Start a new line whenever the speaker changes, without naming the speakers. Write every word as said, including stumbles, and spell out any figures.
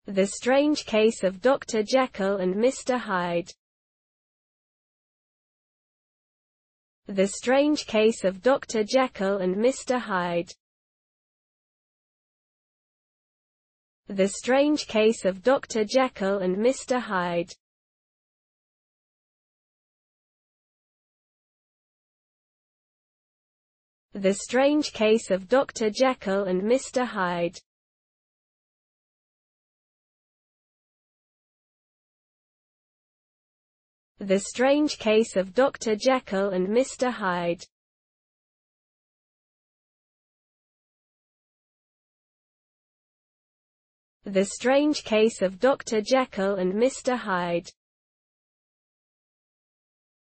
The Strange Case of Doctor Jekyll and Mister Hyde. The Strange Case of Doctor Jekyll and Mister Hyde. The Strange Case of Doctor Jekyll and Mister Hyde. The Strange Case of Doctor Jekyll and Mister Hyde. The Strange Case of Doctor Jekyll and Mister Hyde. The Strange Case of Doctor Jekyll and Mister Hyde.